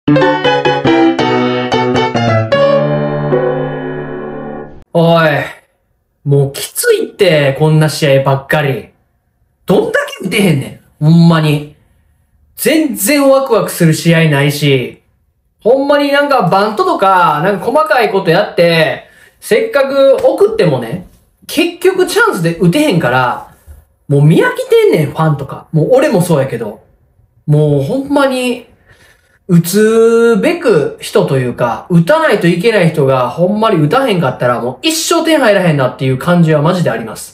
おい、もうきついって、こんな試合ばっかり。どんだけ打てへんねん。ほんまに。全然ワクワクする試合ないし、ほんまになんかバントとか、なんか細かいことやって、せっかく送ってもね、結局チャンスで打てへんから、もう見飽きてんねん、ファンとか。もう俺もそうやけど。もうほんまに、打つべく人というか、打たないといけない人がほんまに打たへんかったらもう一生点入らへんなっていう感じはマジであります。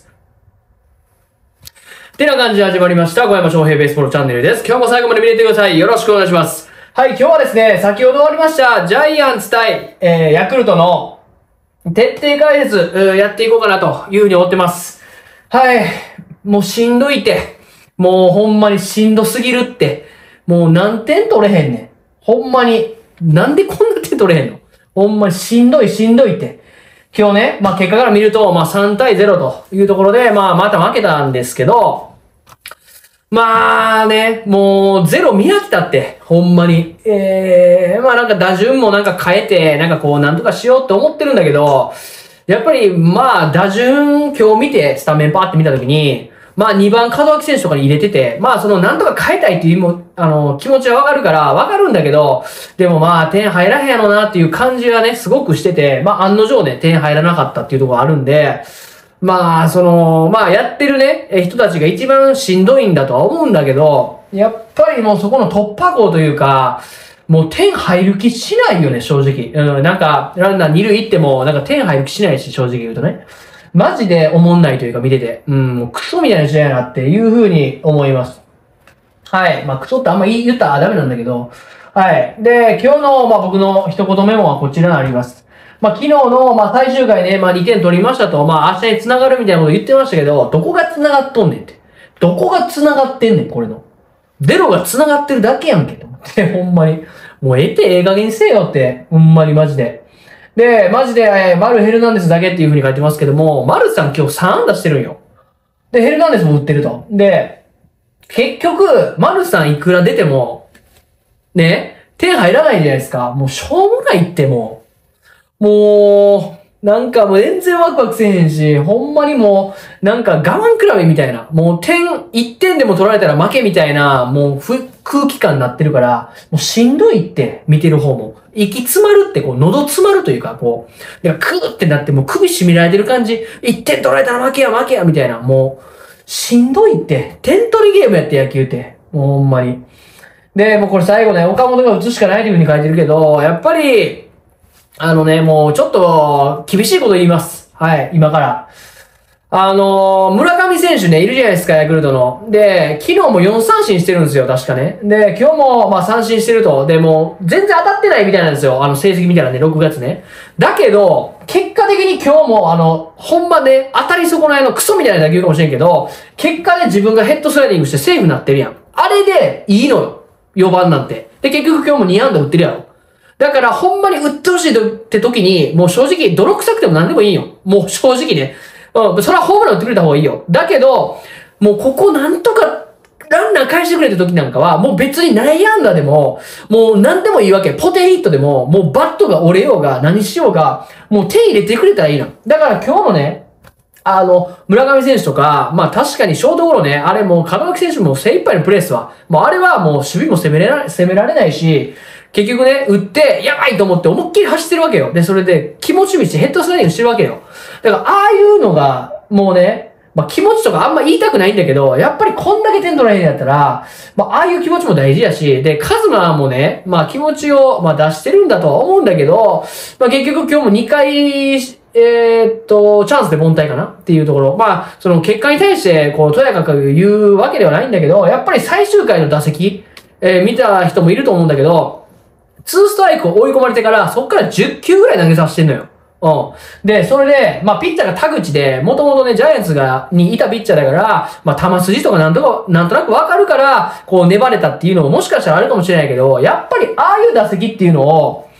てな感じで始まりました。小山翔平ベースボールチャンネルです。今日も最後まで見れてください。よろしくお願いします。はい、今日はですね、先ほど終わりました、ジャイアンツ対、ヤクルトの徹底解説、やっていこうかなというふうに思ってます。はい、もうしんどいって。もうほんまにしんどすぎるって。もう何点取れへんねん。ほんまに。なんでこんな点取れへんの？ほんまにしんどいって。今日ね、まあ結果から見ると、まあ3対0というところで、まあまた負けたんですけど、まあね、もうゼロ見飽きたって、ほんまに。まあなんか打順もなんか変えて、なんかこうなんとかしようって思ってるんだけど、やっぱりまあ打順今日見てスタメンパーって見たときに、まあ2番門脇選手とかに入れてて、まあそのなんとか変えたいっていう気持ちはわかるから、わかるんだけど、でもまあ点入らへんやろなっていう感じはね、すごくしてて、まあ案の定ね、点入らなかったっていうところがあるんで、まあまあやってるね、人たちが一番しんどいんだとは思うんだけど、やっぱりもうそこの突破口というか、もう点入る気しないよね、正直。なんか、ランナー二塁行っても、なんか点入る気しないし、正直言うとね。マジで思んないというか見てて、もうクソみたいな試合やなっていう風に思います。はい。まあクソってあんま言ったらダメなんだけど、はい。で、今日の、まあ僕の一言メモはこちらになります。まあ昨日の、まあ最終回ね、まあ2点取りましたと、まあ明日に繋がるみたいなこと言ってましたけど、どこが繋がっとんねんって。どこが繋がってんねん、これの。ゼロが繋がってるだけやんけ、と思って、ほんまに。もうええ加減にせよって、ほんまにマジで。で、マジで、マルヘルナンデスだけっていう風に書いてますけども、マルさん今日3安打してるんよ。で、ヘルナンデスも打ってると。で、結局、マルさんいくら出ても、ね、点入らないじゃないですか。もうしょうもないってもう、なんかもう全然ワクワクせえへんし、ほんまにもう、なんか我慢比べみたいな。もう1点でも取られたら負けみたいな、もう空気感になってるから、もうしんどいって、見てる方も。息詰まるって、こう、喉詰まるというか、こう、なんかクーってなってもう首絞められてる感じ。1点取られたら負けや、みたいな。もう、しんどいって、点取りゲームやって野球って。もうほんまに。で、もうこれ最後ね、岡本が打つしかないという風に書いてるけど、やっぱり、もうちょっと厳しいこと言います。はい、今から。村上選手ね、いるじゃないですか、ヤクルトの。で、昨日も4三振してるんですよ、確かね。で、今日も、まあ三振してると。で、もう、全然当たってないみたいなんですよ。成績見たらね、6月ね。だけど、結果的に今日も、ほんまね、当たり損ないのクソみたいな打球かもしれんけど、結果で自分がヘッドスライディングしてセーフになってるやん。あれで、いいのよ。4番なんて。で、結局今日も2安打打ってるやろ。だから、ほんまに打ってほしいって時に、もう正直、泥臭くても何でもいいよ。もう正直ね。それはホームラン打ってくれた方がいいよ。だけど、もうここなんとか、ランナー返してくれた時なんかは、もう別に内野安打でも、もう何でもいいわけ。ポテヒットでも、もうバットが折れようが、何しようが、もう手入れてくれたらいいの。だから今日のね、村上選手とか、まあ確かにショートゴロね、あれもう門脇選手も精一杯のプレースは、もうあれはもう守備も攻められないし、結局ね、打って、やばいと思って思いっきり走ってるわけよ。で、それで気持ち見してヘッドスライディングしてるわけよ。だから、ああいうのが、もうね、まあ気持ちとかあんま言いたくないんだけど、やっぱりこんだけ点取らへんやったら、まあああいう気持ちも大事やし、で、カズマもね、まあ気持ちを、まあ出してるんだとは思うんだけど、まあ結局今日も2回、チャンスで凡退かなっていうところ。まあ、その結果に対して、こう、とやかく言うわけではないんだけど、やっぱり最終回の打席、見た人もいると思うんだけど、2ストライクを追い込まれてから、そっから10球ぐらい投げさせてんのよ。で、それで、まあ、ピッチャーが田口で、もともとね、ジャイアンツにいたピッチャーだから、まあ、球筋とかなんとなくわかるから、こう、粘れたっていうのももしかしたらあるかもしれないけど、やっぱり、ああいう打席っていうのを、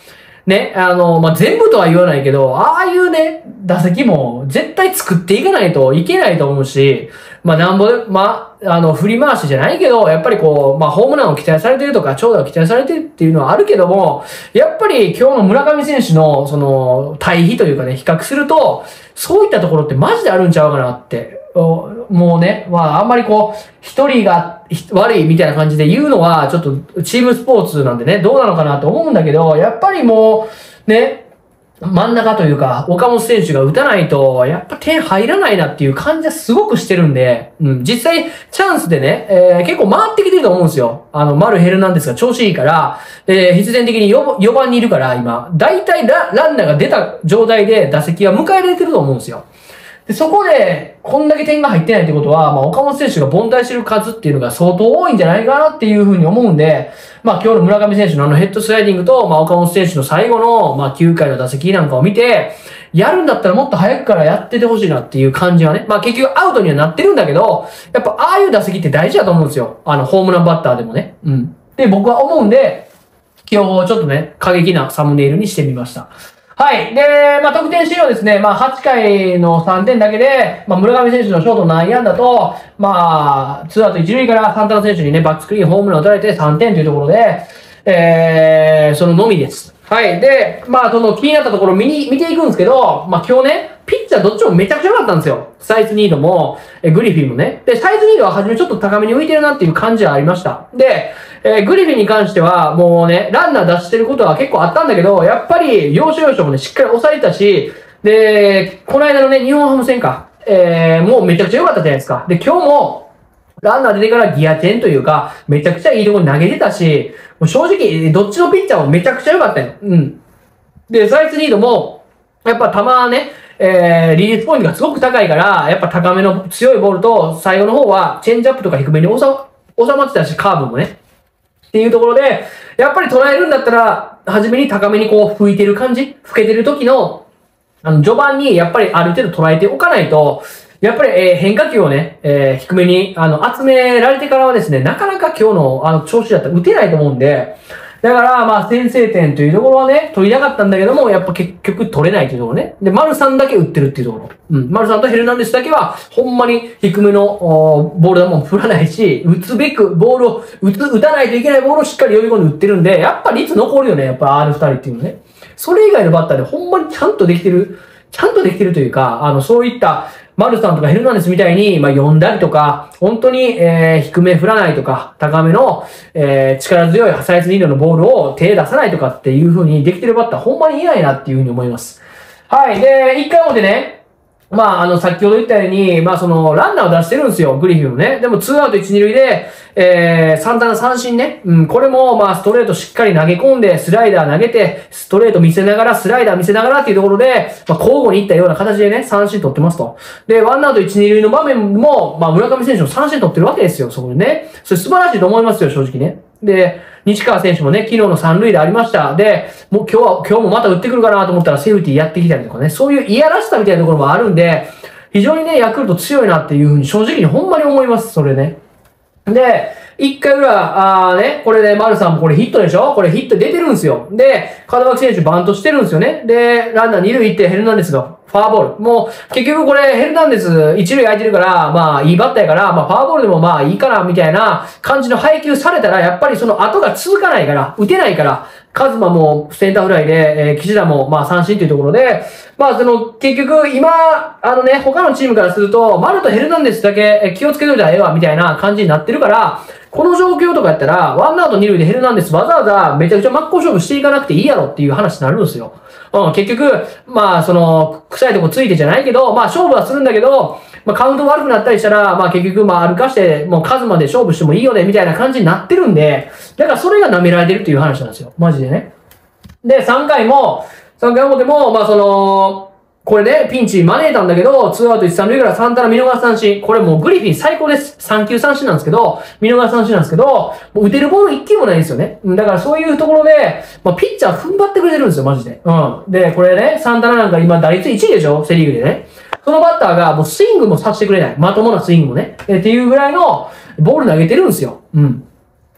ね、全部とは言わないけど、ああいうね、打席も絶対作っていかないといけないと思うし、なんぼで、振り回しじゃないけど、やっぱりこう、ホームランを期待されてるとか、長打を期待されてるっていうのはあるけども、やっぱり今日の村上選手の、対比というかね、比較すると、そういったところってマジであるんちゃうかなって。もうね、あんまりこう、一人が悪いみたいな感じで言うのは、ちょっとチームスポーツなんでね、どうなのかなと思うんだけど、やっぱりもう、ね、真ん中というか、岡本選手が打たないと、やっぱ点入らないなっていう感じはすごくしてるんで、実際、チャンスでね、結構回ってきてると思うんですよ。マルヘルナンデスが調子いいから、必然的に4番にいるから、今、大体ランナーが出た状態で打席は迎えられてると思うんですよ。で、そこで、こんだけ点が入ってないってことは、岡本選手が凡退してる数っていうのが相当多いんじゃないかなっていうふうに思うんで、今日の村上選手のヘッドスライディングと、岡本選手の最後の、9回の打席なんかを見て、やるんだったらもっと早くからやっててほしいなっていう感じはね。結局アウトにはなってるんだけど、やっぱああいう打席って大事だと思うんですよ。ホームランバッターでもね。で、僕は思うんで、今日ちょっとね、過激なサムネイルにしてみました。はい。で、得点資料ですね。8回の3点だけで、村上選手のショート内野安打と、2アウト1塁からサンタナ選手にね、バックスクリーンホームランを打たれて3点というところで、そののみです。はい。で、その気になったところ見ていくんですけど、今日ね、ピッチャーどっちもめちゃくちゃ良かったんですよ。サイスニードも、グリフィンもね。で、サイスニードは初めちょっと高めに浮いてるなっていう感じはありました。で、グリフィンに関しては、もうね、ランナー出してることは結構あったんだけど、やっぱり、要所要所もね、しっかり抑えたし、で、この間のね、日本ハム戦か、もうめちゃくちゃ良かったじゃないですか。で、今日も、ランナー出てからギアチェンというか、めちゃくちゃいいところに投げてたし、もう正直、どっちのピッチャーもめちゃくちゃ良かったよ。で、サイスニードも、やっぱ球ね、リリースポイントがすごく高いから、やっぱ高めの強いボールと、最後の方は、チェンジアップとか低めに収まってたし、カーブもね。っていうところで、やっぱり捉えるんだったら、初めに高めにこう吹いてる感じ、吹けてる時の、序盤にやっぱりある程度捉えておかないと、やっぱり、変化球をね、低めに、集められてからはですね、なかなか今日の、調子だったら打てないと思うんで、だから、先制点というところはね、取りたかったんだけども、やっぱ結局取れないというところね。で、丸さんだけ打ってるっていうところ。丸さんとヘルナンデスだけは、ほんまに低めの、ボール球も振らないし、打つべくボールを、打たないといけないボールをしっかり呼び込んで打ってるんで、やっぱ率残るよね、やっぱ R2 人っていうのね。それ以外のバッターでほんまにちゃんとできてるというか、そういった、マルさんとかヘルナンデスみたいに、読んだりとか、本当に、低め振らないとか、高めの、力強いサイズ2度のボールを手出さないとかっていう風にできてるバッター、ほんまにいないなっていう風に思います。はい。で、1回表ね、先ほど言ったように、ランナーを出してるんですよ、グリフィンもね。でも、2アウト1、2塁で、サンタナ三振ね。これも、ストレートしっかり投げ込んで、スライダー投げて、ストレート見せながら、スライダー見せながらっていうところで、交互にいったような形でね、三振取ってますと。で、1アウト1、2塁の場面も、村上選手も三振取ってるわけですよ、そこでね。それ素晴らしいと思いますよ、正直ね。で、西川選手もね、昨日の三塁でありました。で、もう今日もまた打ってくるかなと思ったらセーフティーやってきたりとかね、そういういやらしさみたいなところもあるんで、非常にね、ヤクルト強いなっていうふうに正直にほんまに思います、それね。で、1回裏、これで丸さんもこれヒットでしょ？これヒット出てるんですよ。で、門脇選手バントしてるんですよね。で、ランナー2塁行ってヘルナンデスがファーボール。もう、結局これヘルナンデス1塁空いてるから、いいバッターやから、ファーボールでもいいかな、みたいな感じの配球されたら、やっぱりその後が続かないから、打てないから、カズマもセンターフライで、岸田も三振というところで、結局今、他のチームからすると、丸とヘルナンデスだけ気をつけといたらええわ、みたいな感じになってるから、この状況とかやったら、ワンアウト二塁でヘルナンデスわざわざめちゃくちゃ真っ向勝負していかなくていいやろっていう話になるんですよ。結局、臭いとこついてじゃないけど、勝負はするんだけど、カウント悪くなったりしたら、結局、歩かして、もう数まで勝負してもいいよね、みたいな感じになってるんで、だからそれが舐められてるっていう話なんですよ。マジでね。で、3回表も、これね、ピンチ招いたんだけど、2アウト1、3塁からサンタナ見逃し三振。これもうグリフィン最高です。3球三振なんですけど、見逃し三振なんですけど、もう打てるボール1球もないんですよね。だからそういうところで、ピッチャー踏ん張ってくれてるんですよ、マジで。で、これね、サンタナなんか今打率1位でしょ？セリーグでね。そのバッターがもうスイングもさせてくれない。まともなスイングもね。っていうぐらいのボール投げてるんですよ。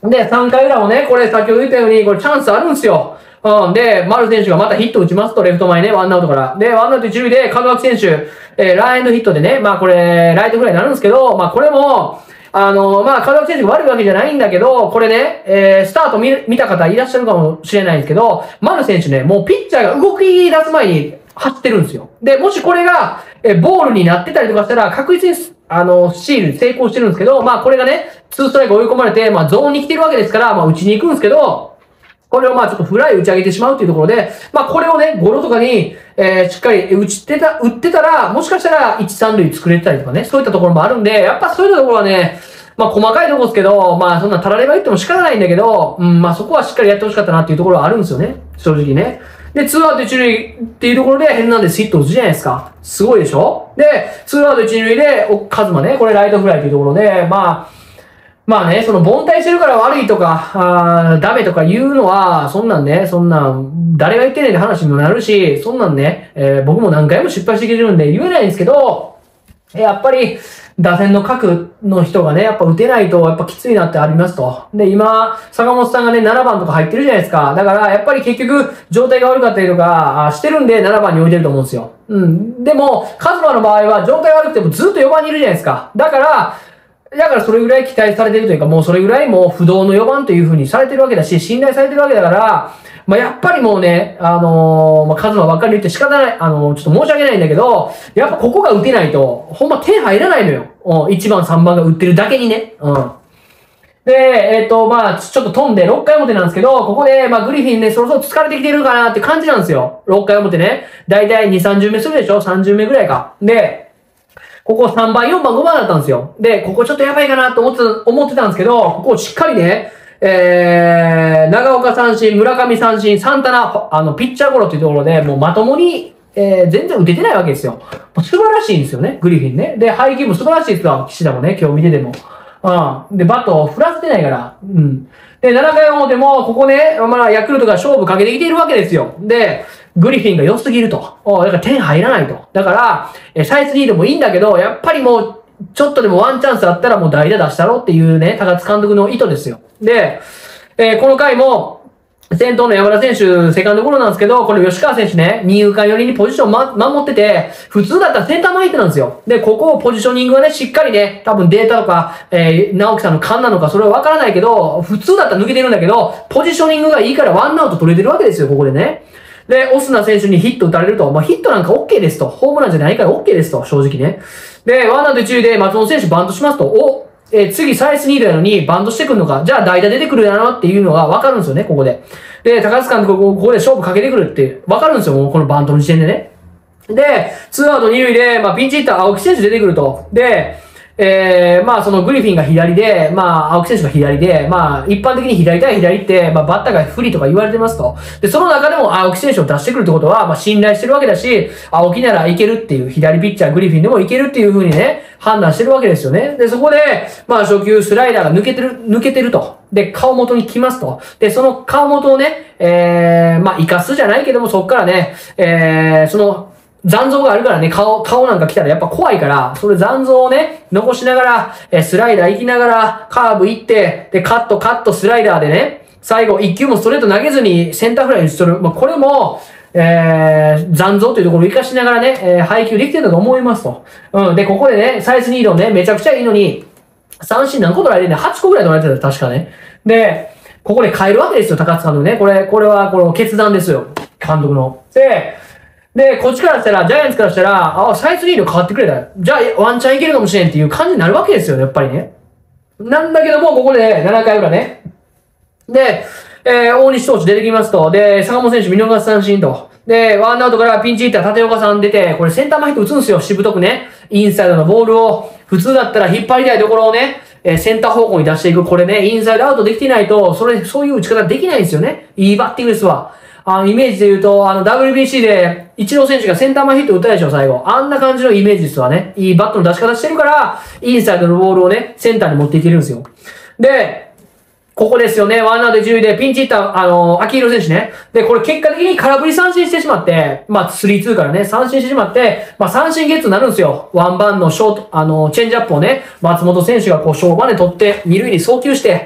で、3回裏もね、これ先ほど言ったように、これチャンスあるんですよ。で、丸選手がまたヒット打ちますと、レフト前ね、ワンアウトから。で、ワンアウト一塁で、門脇選手、ランエンドヒットでね、まあこれ、ライトフライになるんですけど、まあこれも、まあ、門脇選手が悪いわけじゃないんだけど、これね、スタート見た方いらっしゃるかもしれないんですけど、丸選手ね、もうピッチャーが動き出す前に走ってるんですよ。で、もしこれが、ボールになってたりとかしたら、確実に、スチール成功してるんですけど、まあこれがね、2ストライク追い込まれて、まあゾーンに来てるわけですから、まあ打ちに行くんですけど、これをまあちょっとフライ打ち上げてしまうっていうところで、まあこれをね、ゴロとかに、しっかり打ってたら、もしかしたら1、3塁作れてたりとかね、そういったところもあるんで、やっぱそういったところはね、まあ細かいところですけど、まあそんなたられば言っても仕方ないんだけど、まあそこはしっかりやってほしかったなっていうところはあるんですよね。正直ね。で、2アウト1塁っていうところでヘルナンデスヒット打つじゃないですか。すごいでしょ？で、2アウト1塁で、カズマね、これライトフライというところで、まあね、その凡退してるから悪いとか、ダメとか言うのは、そんなんね、誰が言ってねえって話にもなるし、そんなんね、僕も何回も失敗してきてるんで言えないんですけど、やっぱり、打線の核の人がね、やっぱ打てないと、やっぱきついなってありますと。で、今、坂本さんがね、7番とか入ってるじゃないですか。だから、やっぱり結局、状態が悪かったりとか、してるんで、7番に置いてると思うんですよ。でも、カズマの場合は、状態悪くてもずっと4番にいるじゃないですか。だからそれぐらい期待されてるというか、もうそれぐらいもう不動の4番という風にされてるわけだし、信頼されてるわけだから、まあ、やっぱりもうね、カズマばっかり言って仕方ない、ちょっと申し訳ないんだけど、やっぱここが打てないと、ほんま手入らないのよ。1番、3番が打ってるだけにね。で、まあちょっと飛んで6回表なんですけど、ここで、まあグリフィンね、そろそろ疲れてきてるかなって感じなんですよ。6回表ね。だいたい2、30目するでしょ？ 30 目ぐらいか。で、ここ3番、4番、5番だったんですよ。で、ここちょっとやばいかなと思ってたんですけど、ここをしっかりね、長岡三振、村上三振、サンタナ、ピッチャーゴロっていうところで、もうまともに、全然打ててないわけですよ。素晴らしいんですよね、グリフィンね。で、配球も素晴らしいですわ、岸田もね、今日見てても。で、バットを振らせてないから。で、7回表も、ここね、まあ、ヤクルトが勝負かけてきているわけですよ。で、グリフィンが良すぎると。だから点入らないと。だから、サイスリードもいいんだけど、やっぱりもう、ちょっとでもワンチャンスあったらもう代打出したろっていうね、高津監督の意図ですよ。で、この回も、先頭の山田選手、セカンドゴロなんですけど、これ吉川選手ね、二遊間寄りにポジション守ってて、普通だったらセンター前ってなんですよ。で、ここをポジショニングがね、しっかりね、多分データとか、直樹さんの勘なのか、それはわからないけど、普通だったら抜けてるんだけど、ポジショニングがいいからワンアウト取れてるわけですよ、ここでね。で、オスナ選手にヒット打たれると、まあ、ヒットなんか OK ですと。ホームランじゃないから OK ですと、正直ね。で、ワンアウト一塁で松本選手バントしますと、次サイスニードなのにバントしてくるのか、じゃあ代打出てくるやなっていうのがわかるんですよね、ここで。で、高津監督ここで勝負かけてくるってわかるんですよ、もうこのバントの時点でね。で、ツーアウト二塁で、まあ、ピンチヒッター青木選手出てくると。で、まあそのグリフィンが左で、まあ青木選手が左で、まあ一般的に左対左って、まあバッターが不利とか言われてますと。で、その中でも青木選手を出してくるってことは、まあ信頼してるわけだし、青木ならいけるっていう、左ピッチャーグリフィンでもいけるっていう風にね、判断してるわけですよね。で、そこで、まあ初球スライダーが抜けてると。で、顔元に来ますと。で、その顔元をね、まあ生かすじゃないけども、そっからね、その、残像があるからね、顔なんか来たらやっぱ怖いから、それ残像をね、残しながら、スライダー行きながら、カーブ行って、で、カット、スライダーでね、最後、一球もストレート投げずにセンターフライにする。まあ、これも、残像というところを活かしながらね、配球できてると思いますと。で、ここでね、サイスニードね、めちゃくちゃいいのに、三振何個取られてんね ?8 個ぐらい取られてた、確かね。で、ここで変えるわけですよ、高津監督ね。これは決断ですよ。監督の。で、こっちからしたら、ジャイアンツからしたら、サイスリード変わってくれた。じゃあ、ワンチャンいけるかもしれんっていう感じになるわけですよ、やっぱりね。なんだけども、ここで7回裏ね。で、大西投手出てきますと。で、坂本選手見逃し三振と。で、ワンアウトからピンチヒッター立岡さん出て、これセンター前ヒット打つんですよ、しぶとくね。インサイドのボールを、普通だったら引っ張りたいところをね、センター方向に出していく。これね、インサイドアウトできてないと、そういう打ち方できないんですよね。いいバッティングですわ。イメージで言うと、WBC で、イチロー選手がセンター前ヒット打ったでしょ、最後。あんな感じのイメージですわね。いいバットの出し方してるから、インサイドのボールをね、センターに持っていけるんですよ。で、ここですよね。ワンアウト10でピンチヒッター、秋広選手ね。で、これ結果的に空振り三振してしまって、まあ、3-2からね、三振してしまって、まあ、三振ゲッツになるんですよ。ワンバンのショート、チェンジアップをね、松本選手がこう、勝負で取って、二塁に送球して、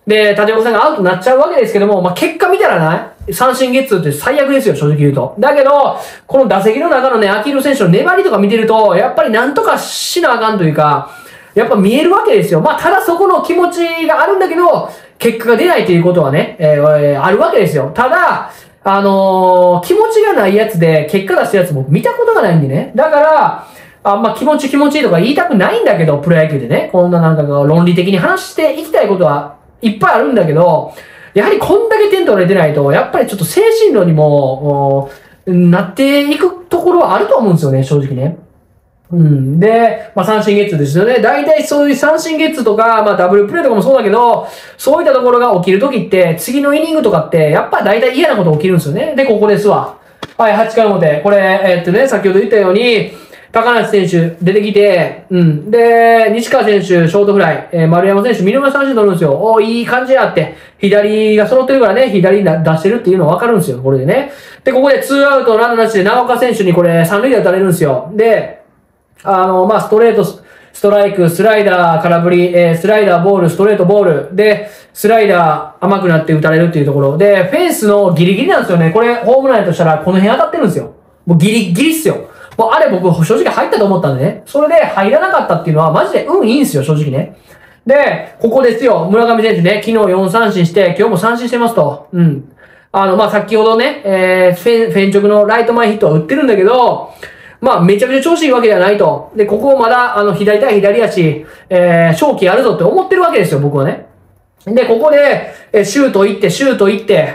で、立岡さんがアウトになっちゃうわけですけども、まあ、結果見たらね、三振ゲッツーって最悪ですよ、正直言うと。だけど、この打席の中のね、秋広選手の粘りとか見てると、やっぱりなんとかしなあかんというか、やっぱ見えるわけですよ。まあ、ただそこの気持ちがあるんだけど、結果が出ないということはね、あるわけですよ。ただ、気持ちがないやつで結果出したやつ僕見たことがないんでね。だから、まあ、気持ちいいとか言いたくないんだけど、プロ野球でね。こんななんか論理的に話していきたいことはいっぱいあるんだけど、やはりこんだけ点取れてないと、やっぱりちょっと精神論にも、なっていくところはあると思うんですよね、正直ね。うん。で、まあ、三振ゲッツーですよね。大体そういう三振ゲッツーとか、まあ、ダブルプレーとかもそうだけど、そういったところが起きるときって、次のイニングとかって、やっぱ大体嫌なこと起きるんですよね。で、ここですわ。はい、8回表。これ、先ほど言ったように、高梨選手出てきて、うん。で、西川選手、ショートフライ、丸山選手、見逃し三振取るんですよ。おー、いい感じやって。左が揃ってるからね、左に出してるっていうの分かるんですよ、これでね。で、ここで2アウトランナーなしで長岡選手にこれ三塁で打たれるんですよ。で、まあ、ストレート、ストライク、スライダー、空振り、スライダー、ボール、ストレート、ボール。で、スライダー、甘くなって打たれるっていうところ。で、フェンスのギリギリなんですよね。これ、ホームランやとしたら、この辺当たってるんですよ。もうギリギリっすよ。もうあれ僕、正直入ったと思ったんでね。それで入らなかったっていうのは、マジで運いいんですよ、正直ね。で、ここですよ。村上選手ね、昨日4三振して、今日も三振してますと。うん。まあ、先ほどね、フェン直のライト前ヒットは打ってるんだけど、まあ、めちゃくちゃ調子いいわけではないと。で、ここをまだ、左対左足、勝機あるぞって思ってるわけですよ、僕はね。で、ここで、シュート行って、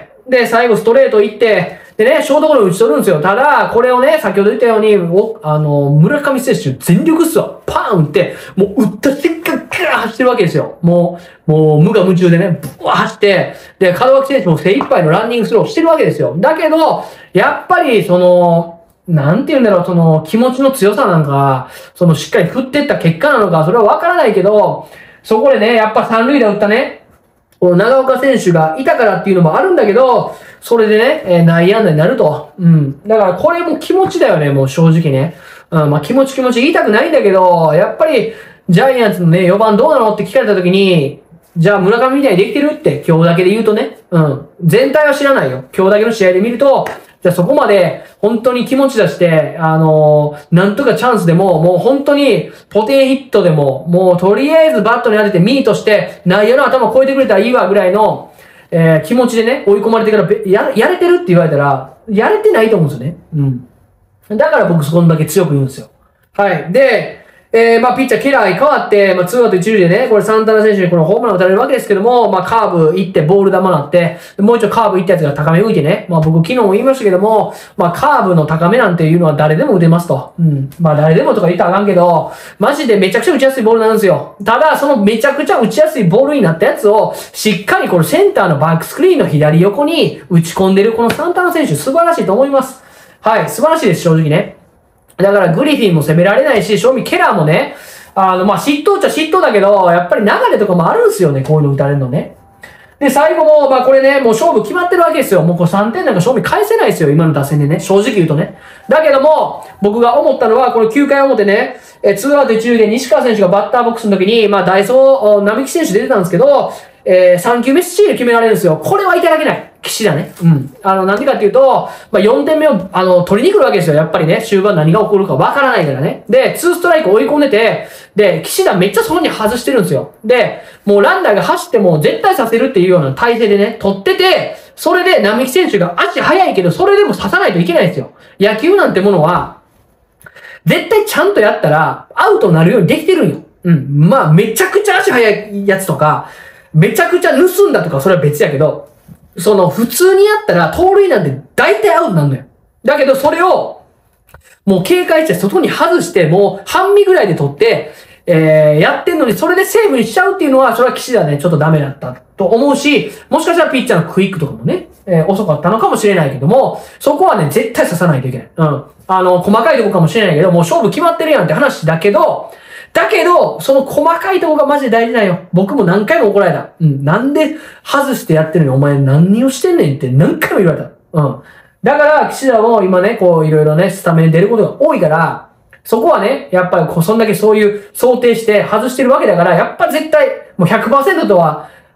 で、最後ストレート行って、でね、ショートゴロ打ち取るんですよ。ただ、これをね、先ほど言ったように、村上選手全力っすわ。パーン打って、もう打った瞬間、ガーッ走ってるわけですよ。もう無我夢中でね、ブワー走って、で、門脇選手も精一杯のランニングスローしてるわけですよ。だけど、やっぱり、なんて言うんだろう、気持ちの強さなんか、しっかり振ってった結果なのか、それはわからないけど、そこでね、やっぱ三塁打打ったね、この長岡選手がいたからっていうのもあるんだけど、それでね、内野安打になると。うん。だからこれも気持ちだよね、もう正直ね。うん、まあ気持ち言いたくないんだけど、やっぱり、ジャイアンツのね、4番どうなのって聞かれた時に、じゃあ村上みたいにできてるって、今日だけで言うとね。うん。全体は知らないよ。今日だけの試合で見ると、じゃあそこまで本当に気持ち出して、なんとかチャンスでも、もう本当にポテンヒットでも、もうとりあえずバットに当ててミートして、内野の頭を越えてくれたらいいわぐらいの、気持ちでね、追い込まれてからやれてるって言われたら、やれてないと思うんですよね。うん。だから僕そこだけ強く言うんですよ。はい。で、まあ、ピッチャー、ケラーに変わって、まあ、2アウト1塁でね、これサンタナ選手にこのホームラン打たれるわけですけども、まあ、カーブ行って、ボール球なって、もう一度カーブ行ったやつが高め浮いてね、まあ、僕昨日も言いましたけども、まあ、カーブの高めなんていうのは誰でも打てますと。うん。まあ、誰でもとか言ったらあかんけど、マジでめちゃくちゃ打ちやすいボールなんですよ。ただ、そのめちゃくちゃ打ちやすいボールになったやつを、しっかりこのセンターのバックスクリーンの左横に打ち込んでるこのサンタナ選手、素晴らしいと思います。はい、素晴らしいです、正直ね。だから、グリフィンも攻められないし、正味ケラーもね、まあ、嫉妬っちゃ嫉妬だけど、やっぱり流れとかもあるんですよね、こういうの打たれるのね。で、最後も、まあこれね、もう勝負決まってるわけですよ。もうこれ3点なんか勝負返せないですよ、今の打線でね。正直言うとね。だけども、僕が思ったのは、これ9回表ね、2アウト1塁で西川選手がバッターボックスの時に、まあダイソー、並木選手出てたんですけど、3球目スチール決められるんですよ。これはいただけない。岸だね。うん。なんでかっていうと、まあ、4点目を、取りに来るわけですよ。やっぱりね、終盤何が起こるかわからないからね。で、2ストライク追い込んでて、で、岸田めっちゃそこに外してるんですよ。で、もうランナーが走っても絶対させるっていうような体勢でね、取ってて、それで並木選手が足速いけど、それでも刺さないといけないんですよ。野球なんてものは、絶対ちゃんとやったら、アウトになるようにできてるんよ。うん。まあ、めちゃくちゃ足速いやつとか、めちゃくちゃ盗んだとか、それは別やけど、普通にやったら、盗塁なんて大体アウトなんだよ。だけど、それを、もう警戒して外に外して、もう半身ぐらいで取って、やってんのに、それでセーブにしちゃうっていうのは、それは岸田ね、ちょっとダメだったと思うし、もしかしたらピッチャーのクイックとかもね、遅かったのかもしれないけども、そこはね、絶対刺さないといけない。うん。細かいとこかもしれないけど、もう勝負決まってるやんって話だけど、その細かいとこがマジで大事なんよ。僕も何回も怒られた。うん。なんで外してやってるのにお前何をしてんねんって何回も言われた。うん。だから、岸田も今ね、こういろいろね、スタメンに出ることが多いから、そこはね、やっぱりそんだけそういう想定して外してるわけだから、やっぱ絶対、もう 100% とは、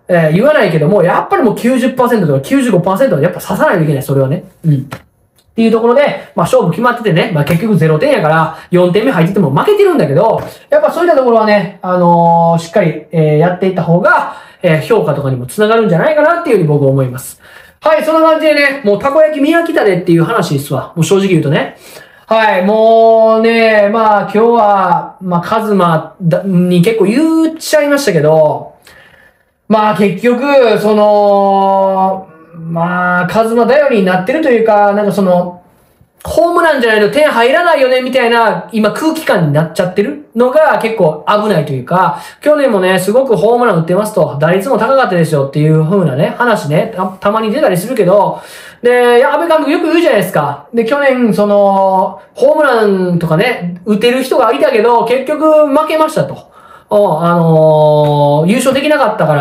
言わないけども、やっぱりもう 90% とか 95% はやっぱ刺さないといけない、それはね。うん。っていうところで、まあ勝負決まっててね、まあ結局0点やから4点目入ってても負けてるんだけど、やっぱそういったところはね、しっかり、やっていった方が、評価とかにもつながるんじゃないかなっていうふうに僕は思います。はい、そんな感じでね、もうたこ焼き見飽きたでっていう話ですわ。もう正直言うとね。はい、もうね、まあ今日は、まあカズマに結構言っちゃいましたけど、まあ結局、まあ、カズマ頼りになってるというか、なんかホームランじゃないと点入らないよね、みたいな、今空気感になっちゃってるのが結構危ないというか、去年もね、すごくホームラン打ってますと、打率も高かったですよっていう風なね、話ね、たまに出たりするけど、で、安倍監督よく言うじゃないですか。で、去年、ホームランとかね、打てる人がいたけど、結局負けましたと。優勝できなかったから、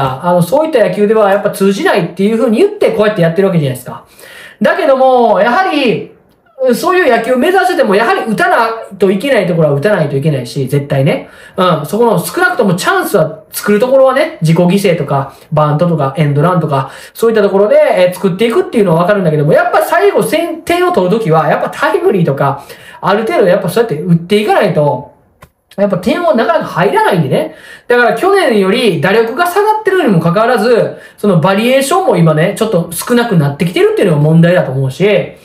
そういった野球ではやっぱ通じないっていう風に言ってこうやってやってるわけじゃないですか。だけども、やはり、そういう野球を目指してても、やはり打たないといけないところは打たないといけないし、絶対ね。うん、そこの少なくともチャンスは作るところはね、自己犠牲とか、バントとか、エンドランとか、そういったところで、作っていくっていうのはわかるんだけども、やっぱ最後点を取るときは、やっぱタイムリーとか、ある程度やっぱそうやって打っていかないと、やっぱ点はなかなか入らないんでね。だから去年より打力が下がってるにもかかわらず、そのバリエーションも今ね、ちょっと少なくなってきてるっていうのが問題だと思うし、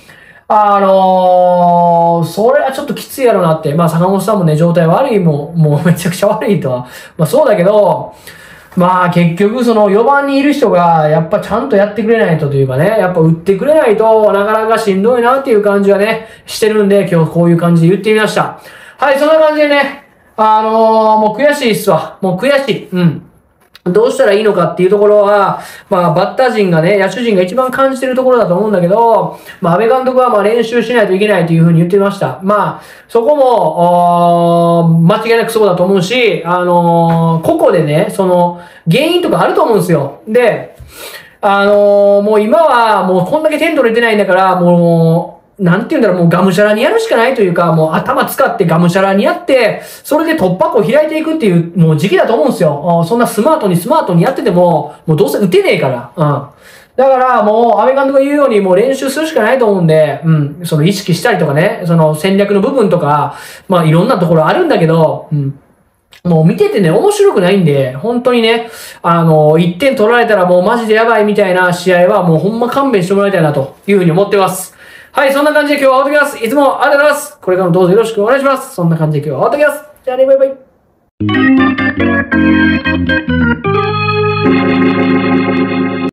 それはちょっときついやろなって。まあ坂本さんもね、状態悪いもうめちゃくちゃ悪いとは。まあそうだけど、まあ結局その4番にいる人がやっぱちゃんとやってくれないとというかね、やっぱ打ってくれないとなかなかしんどいなっていう感じはね、してるんで今日こういう感じで言ってみました。はい、そんな感じでね、もう悔しいっすわ。もう悔しい。うん。どうしたらいいのかっていうところは、まあ、バッター陣がね、野手陣が一番感じてるところだと思うんだけど、まあ、安倍監督はまあ練習しないといけないというふうに言ってました。まあ、そこも、間違いなくそうだと思うし、個々でね、原因とかあると思うんですよ。で、もう今はもうこんだけ点取れてないんだから、もう、なんて言うんだろう、もうがむしゃらにやるしかないというか、もう頭使ってがむしゃらにやって、それで突破口を開いていくっていう、もう時期だと思うんですよ。そんなスマートにやってても、もうどうせ打てねえから。うん。だからもう、安倍監督が言うようにもう練習するしかないと思うんで、うん。意識したりとかね、戦略の部分とか、まあいろんなところあるんだけど、うん。もう見ててね、面白くないんで、本当にね、1点取られたらもうマジでやばいみたいな試合はもうほんま勘弁してもらいたいなというふうに思ってます。はい、そんな感じで今日は終わってきます。いつもありがとうございます。これからもどうぞよろしくお願いします。そんな感じで今日は終わってきます。じゃあね、バイバイ。